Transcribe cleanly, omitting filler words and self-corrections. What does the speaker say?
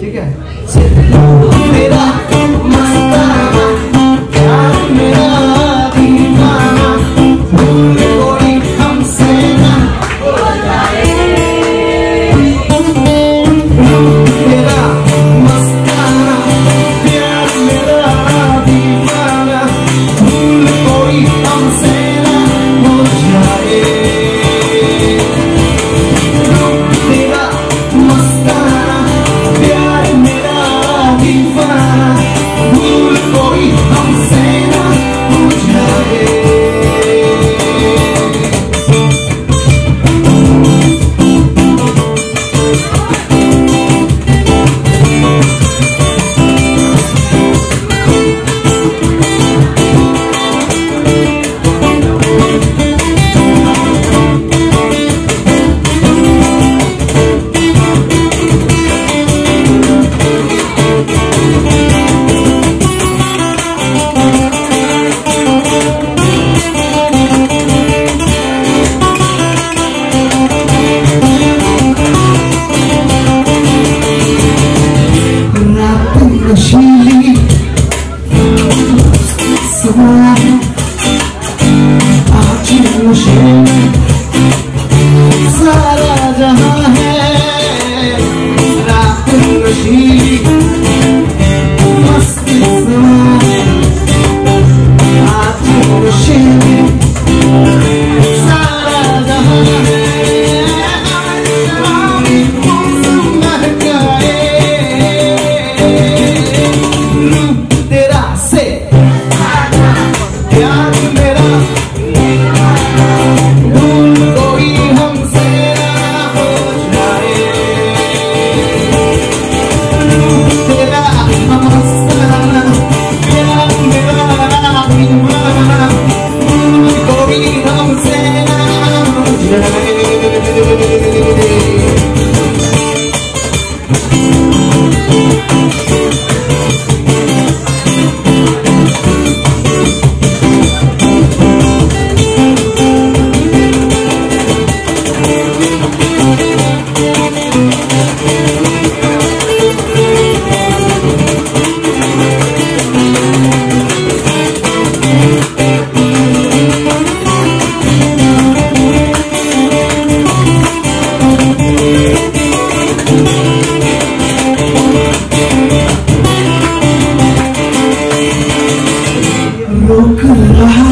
ठीक है। मेरा मस्ताना प्यार मेरा दीवाना भूल कोई हमसे ना हो जाए। मेरा मस्ताना प्यार मेरा दीवाना भूल कोई हमसे ना हो जाए। मेरा मस्ताना प्यार मेरा दीवाना भूल कोई हमसे ना हो जाए। नशीली आज नशे में सारा जहां है। रात नशीली मस्ती आज नशे में सारा जहां है। प्यार मेरा भूल कोई हमसे ना हो जाए। तेरा मस्ताना प्यार मेरा दीवाना भूल कोई हमसे ना हो जाए। रोक रहा